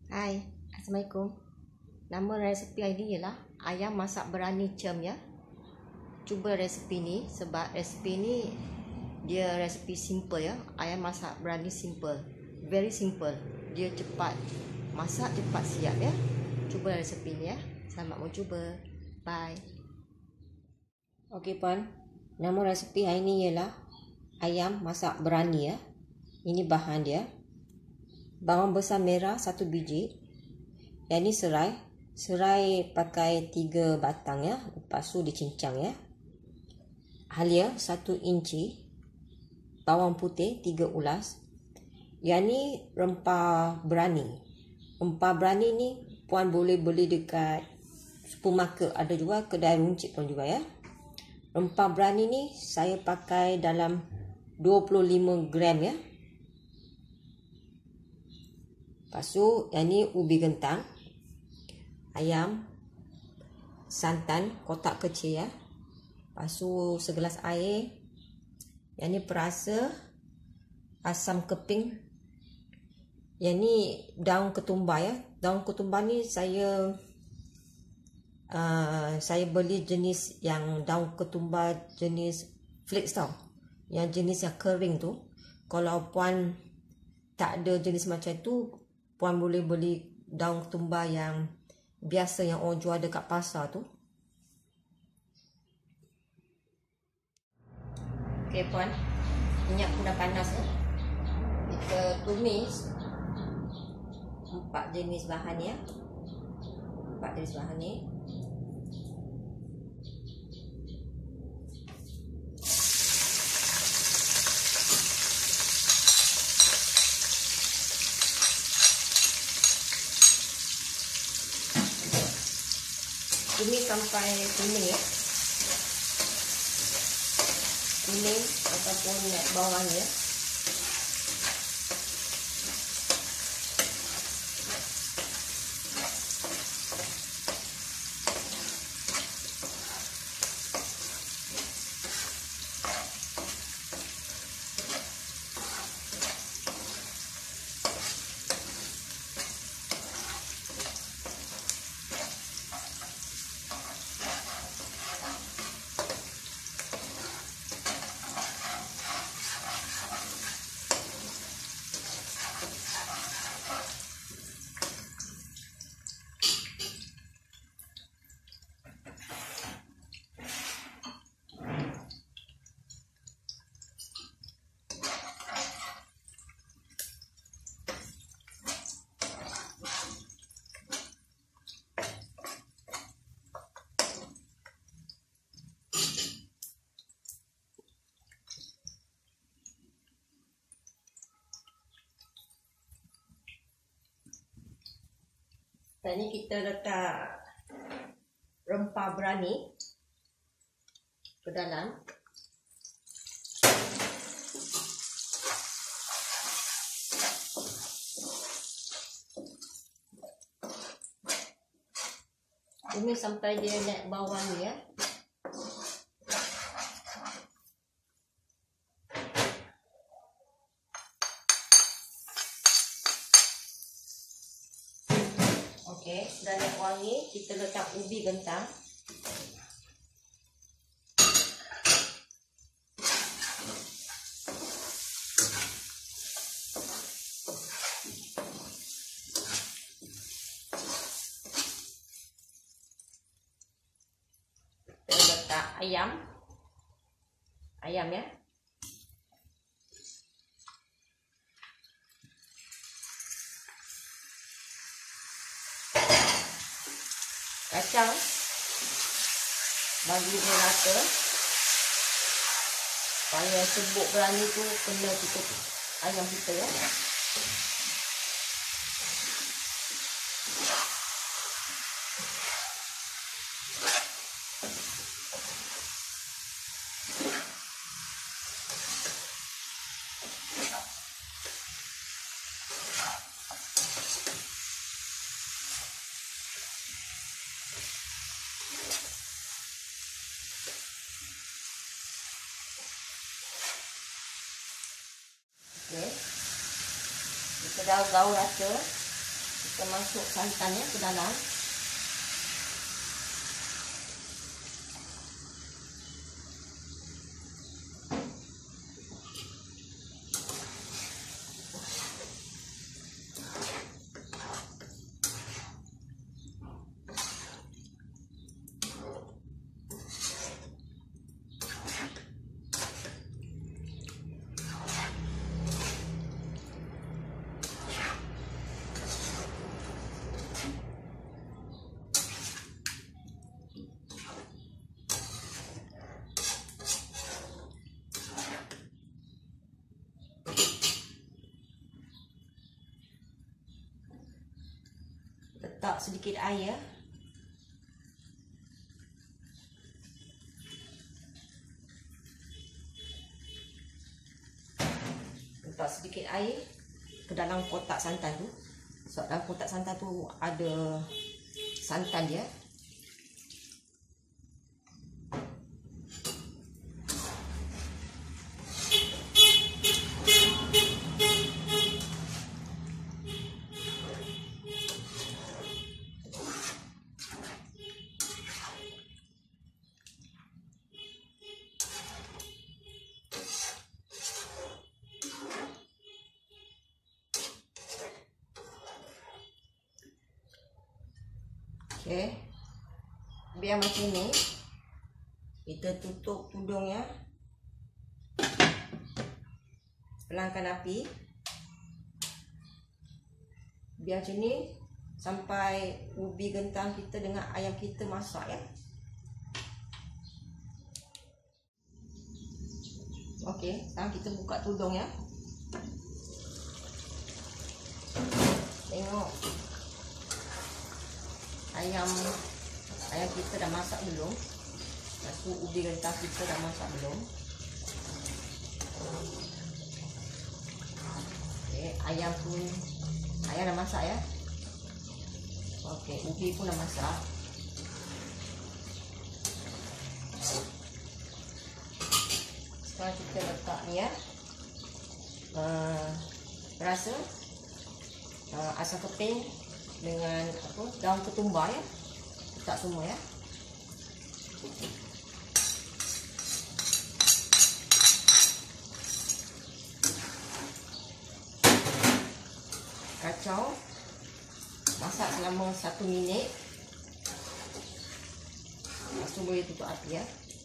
Hai, Assalamualaikum. Nama resepi hari ni ialah ayam masak berani cem ya. Cuba resepi ni sebab resepi ni dia resepi simple ya. Ayam masak berani simple. Very simple. Dia cepat masak, cepat siap ya. Cuba resepi ni ya. Selamat mencuba. Bye. Okey puan, nama resepi hari ni ialah ayam masak berani ya. Ini bahan dia. Bawang besar merah 1 biji. Yang ni serai. Serai pakai 3 batang ya. Lepas tu dicincang ya. Halia 1 inci. Bawang putih 3 ulas. Yang ni rempah berani. Rempah berani ni puan boleh beli dekat supermarket. Ada juga kedai runcit pun juga ya. Rempah berani ni saya pakai dalam 25 gram ya. Lepas tu yang ni ubi gentang, ayam, santan kotak kecil ya. Lepas tu segelas air. Yang ni perasa, asam keping. Yang ni daun ketumbar ya. Daun ketumbar ni saya beli jenis yang daun ketumbar jenis flakes tau. Yang jenis yang kering tu. Kalau puan tak ada jenis macam tu, puan boleh beli daun ketumbar yang biasa yang orang jual dekat pasar tu. Okey puan, minyak pun dah panas ya. Kita tumis 4 jenis bahan ya. 4 jenis bahan ni. Tumis sampai kuning ya. Kuning ataupun naik bawang ya. Dan ni kita letak rempah berani ke dalam. Tumis sampai dia naik bawang ni ya. Okey, dah naik wangi, kita letak ubi gentang. Kita letak ayam. Ayam ya. Kacang, bagi dia rata supaya serbuk berani tu kena tutup ayam kita ya. Okey. Kita dah gaul rata. Kita masuk santannya ke dalam. Letak sedikit air. Letak sedikit air ke dalam kotak santan tu. So dalam kotak santan tu ada santan dia. Okey, biar macam ni. Kita tutup tudungnya, pelangkan api. Biar macam ni sampai ubi gentang kita dengan ayam kita masak ya. Okey, sekarang kita buka tudung ya. Tengok ayam kita dah masak belum? Lepas tu ubi gentang kita dah masak belum? Okey, ayam dah masak ya. Okey, ubi pun dah masak. Sekarang kita letak ni ya. Rasa asam keting dengan daun ketumbar ya. Letak semua ya. Kacau. Masak selama 1 minit. Lepas tu boleh tutup api ya.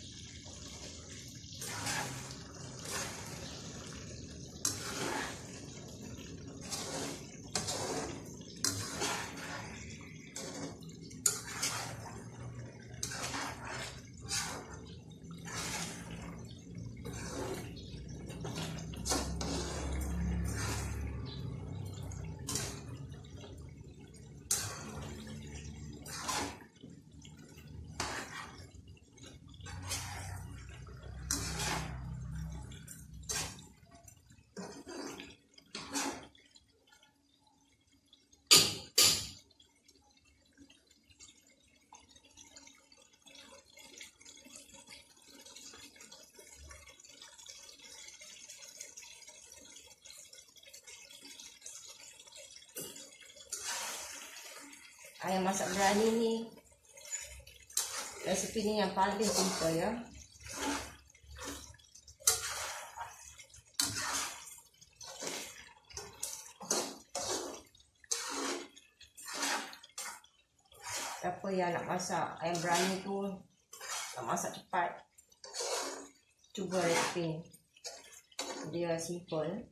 Ayam masak berani ni, resipi ni yang paling simple ya. Siapa yang nak masak ayam berani tu, nak masak cepat, cuba resipi ni. Dia simple.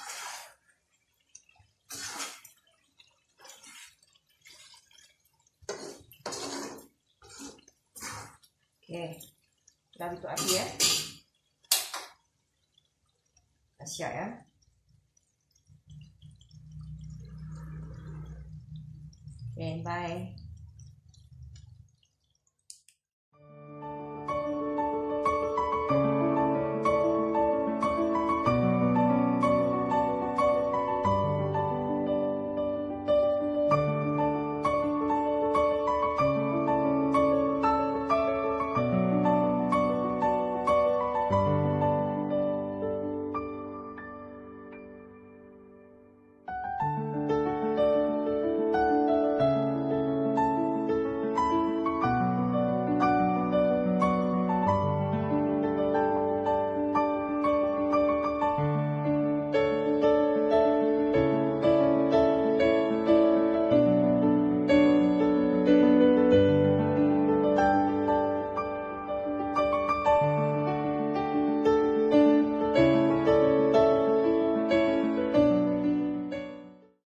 Okey, dah tutup api ya. Dah siap ya. Okay, bye.